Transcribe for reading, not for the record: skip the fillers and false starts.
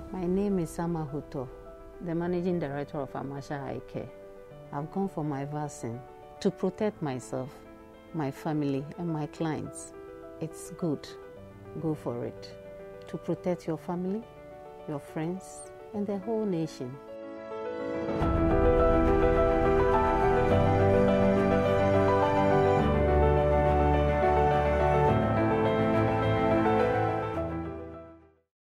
My name is Hotor, the Managing Director of Amasha Eye Care. I've gone for my vaccine to protect myself, my family, and my clients. It's good. Go for it. To protect your family, your friends, and the whole nation.